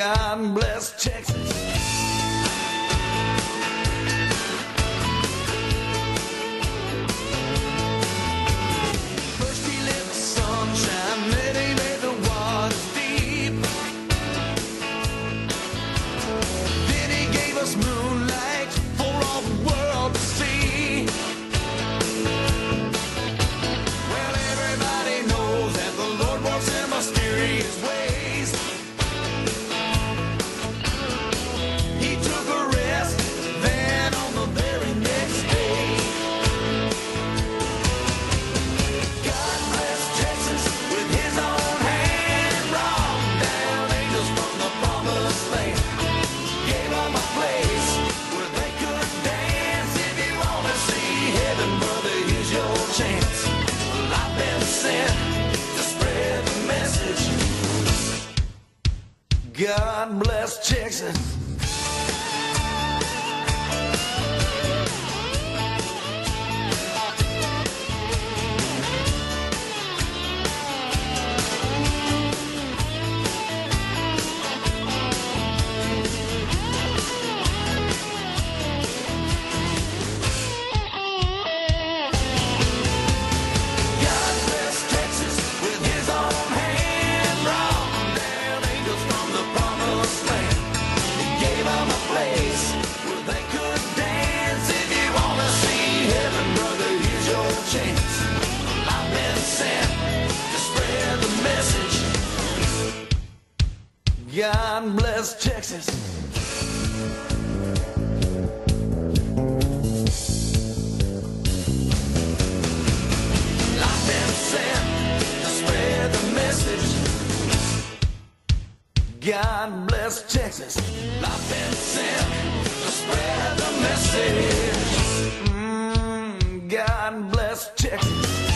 God bless Texas. First he let the sunshine, then he made the waters deep. Then he gave us moonlight for all the world to see. Well, everybody knows that the Lord works in mysterious ways. Chance. Well, I've been sent to spread the message. God bless Texas. God bless Texas. I've been sent to spread the message. God bless Texas. I've been sent to spread the message. God bless Texas.